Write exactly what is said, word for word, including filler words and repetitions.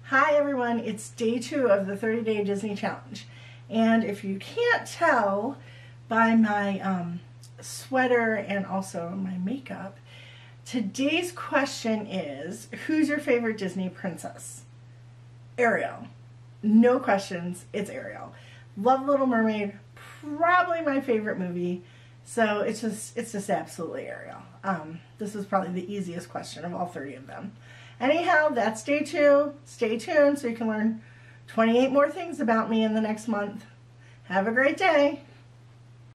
Hi everyone, it's day two of the thirty day Disney Challenge. And if you can't tell by my um, sweater and also my makeup, today's question is, who's your favorite Disney princess? Ariel. No questions, it's Ariel. Love Little Mermaid, probably my favorite movie. So it's just, it's just absolutely Ariel. Um, this was probably the easiest question of all thirty of them. Anyhow, that's day two. Stay tuned so you can learn twenty-eight more things about me in the next month. Have a great day.